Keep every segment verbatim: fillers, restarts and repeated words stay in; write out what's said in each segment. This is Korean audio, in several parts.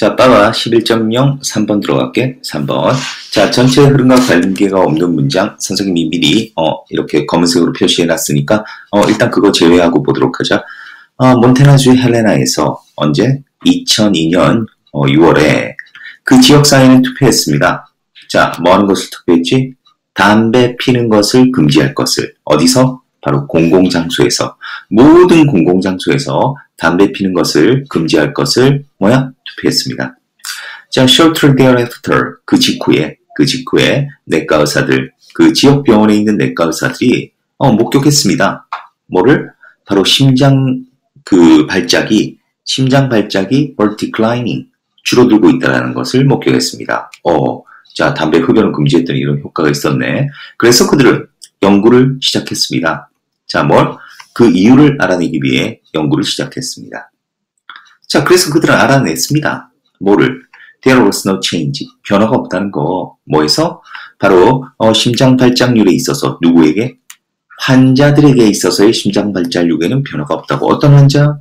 자, 빠바 십일 점 영 삼 번 들어갈게. 삼 번. 자, 전체 흐름과 관계가 없는 문장 선생님이 미리 어, 이렇게 검은색으로 표시해놨으니까 어, 일단 그거 제외하고 보도록 하자. 어, 몬테나주 헬레나에서 언제? 이천이 년 어, 유월에 그 지역사회는 투표했습니다. 자, 뭐 하는 것을 투표했지? 담배 피는 것을 금지할 것을. 어디서? 바로 공공장소에서. 모든 공공장소에서 담배 피는 것을 금지할 것을 뭐야? 투표했습니다. 자, shortly thereafter, 그 직후에, 그 직후에 내과 의사들, 그 지역 병원에 있는 내과 의사들이 어, 목격했습니다. 뭐를? 바로 심장 그 발작이, 심장 발작이 were declining, 줄어들고 있다는 것을 목격했습니다. 어, 자, 담배 흡연을 금지했더니 이런 효과가 있었네. 그래서 그들은 연구를 시작했습니다. 자, 뭘? 그 이유를 알아내기 위해 연구를 시작했습니다. 자, 그래서 그들은 알아냈습니다. 뭐를? There was no change. 변화가 없다는 거. 뭐에서? 바로 어, 심장 발작률에 있어서 누구에게? 환자들에게 있어서의 심장 발작률에는 변화가 없다고. 어떤 환자?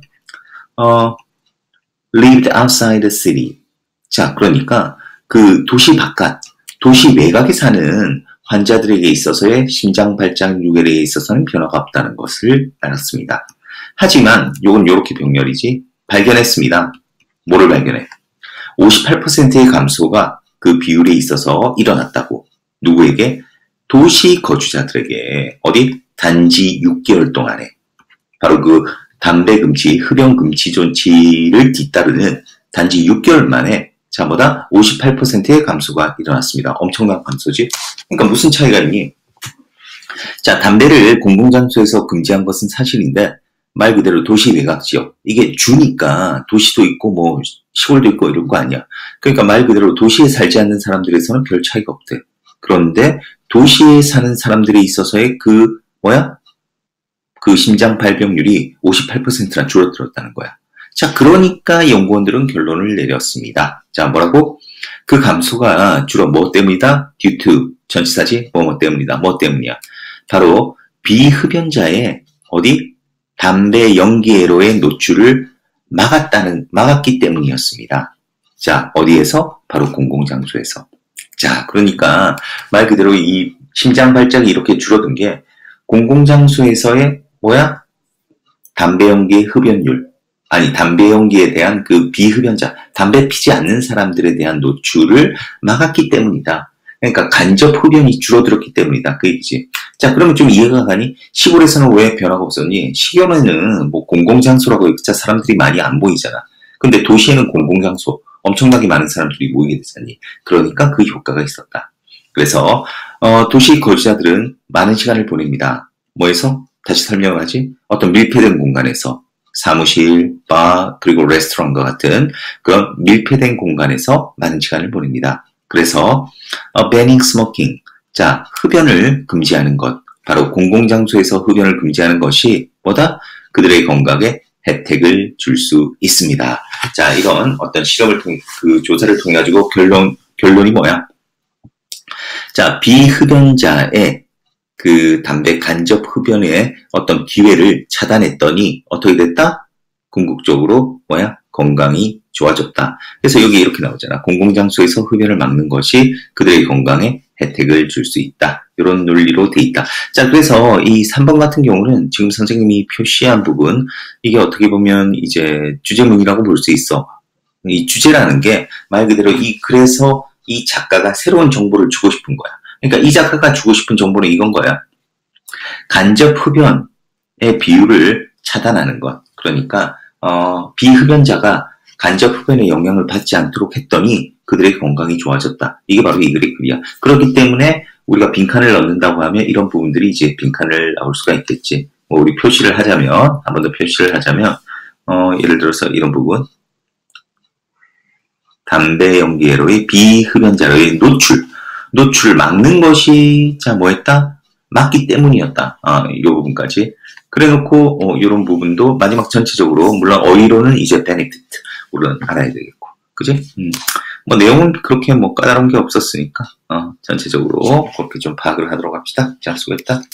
어, lived outside the city. 자, 그러니까 그 도시 바깥, 도시 외곽에 사는 환자들에게 있어서의 심장 발작률에 있어서는 변화가 없다는 것을 알았습니다. 하지만 이건 이렇게 병렬이지. 발견했습니다. 뭐를 발견해? 오십팔 퍼센트의 감소가 그 비율에 있어서 일어났다고. 누구에게? 도시 거주자들에게. 어디? 단지 육 개월 동안에. 바로 그 담배 금지, 흡연 금지 조치를 뒤따르는 단지 육 개월 만에 자, 뭐다? 오십팔 퍼센트의 감소가 일어났습니다. 엄청난 감소지? 그러니까 무슨 차이가 있니? 자, 담배를 공공장소에서 금지한 것은 사실인데 말 그대로 도시 외곽 지역. 이게 주니까 도시도 있고 뭐 시골도 있고 이런 거 아니야. 그러니까 말 그대로 도시에 살지 않는 사람들에서는 별 차이가 없대. 그런데 도시에 사는 사람들에 있어서의 그 뭐야? 그 심장 발병률이 오십팔 퍼센트나 줄어들었다는 거야. 자, 그러니까 연구원들은 결론을 내렸습니다. 자, 뭐라고? 그 감소가 주로 뭐 때문이다? due to, 전치사지? 뭐 뭐 때문이다. 뭐 때문이야? 바로 비흡연자의 어디? 담배 연기회로의 노출을 막았다는, 막았기 때문이었습니다. 자, 어디에서? 바로 공공장소에서. 자, 그러니까 말 그대로 이 심장 발작이 이렇게 줄어든 게 공공장소에서의 뭐야? 담배 연기 흡연율. 아니, 담배 연기에 대한 그 비흡연자, 담배 피지 않는 사람들에 대한 노출을 막았기 때문이다. 그러니까 간접 흡연이 줄어들었기 때문이다. 그 얘기지. 자, 그러면 좀 이해가 가니? 시골에서는 왜 변화가 없었니? 시골에는 뭐 공공장소라고 해봤자 사람들이 많이 안 보이잖아. 근데 도시에는 공공장소, 엄청나게 많은 사람들이 모이게 되잖니. 그러니까 그 효과가 있었다. 그래서 어, 도시 거주자들은 많은 시간을 보냅니다. 뭐에서? 다시 설명하지? 어떤 밀폐된 공간에서. 사무실, 바, 그리고 레스토랑과 같은 그런 밀폐된 공간에서 많은 시간을 보냅니다. 그래서 어, banning smoking, 자, 흡연을 금지하는 것, 바로 공공장소에서 흡연을 금지하는 것이 뭐다? 그들의 건강에 혜택을 줄 수 있습니다. 자, 이건 어떤 실험을 통해, 그 조사를 통해 가지고 결론, 결론이 뭐야? 자, 비흡연자의 그 담배 간접 흡연의 어떤 기회를 차단했더니 어떻게 됐다? 궁극적으로 뭐야? 건강이 좋아졌다. 그래서 여기 이렇게 나오잖아. 공공장소에서 흡연을 막는 것이 그들의 건강에 혜택을 줄 수 있다. 이런 논리로 돼 있다. 자, 그래서 이 삼 번 같은 경우는 지금 선생님이 표시한 부분, 이게 어떻게 보면 이제 주제문이라고 볼 수 있어. 이 주제라는 게 말 그대로 이, 그래서 이 작가가 새로운 정보를 주고 싶은 거야. 그러니까 이 작가가 주고 싶은 정보는 이건 거야. 간접 흡연의 비율을 차단하는 것. 그러니까 어, 비흡연자가 간접 흡연의 영향을 받지 않도록 했더니 그들의 건강이 좋아졌다. 이게 바로 이 글의 글이야. 그렇기 때문에 우리가 빈칸을 넣는다고 하면 이런 부분들이 이제 빈칸을 나올 수가 있겠지. 뭐 우리 표시를 하자면, 한 번 더 표시를 하자면 어, 예를 들어서 이런 부분. 담배 연기회로의 비흡연자로의 노출. 노출을 막는 것이, 자, 뭐 했다? 막기 때문이었다. 아, 이 부분까지. 그래 놓고, 어, 이런 부분도 마지막 전체적으로, 물론 어휘로는 이제 benefit. 우리는 알아야 되겠고. 그지? 음. 뭐 내용은 그렇게 뭐 까다로운 게 없었으니까, 어, 전체적으로 그렇게 좀 파악을 하도록 합시다. 자, 수고했다.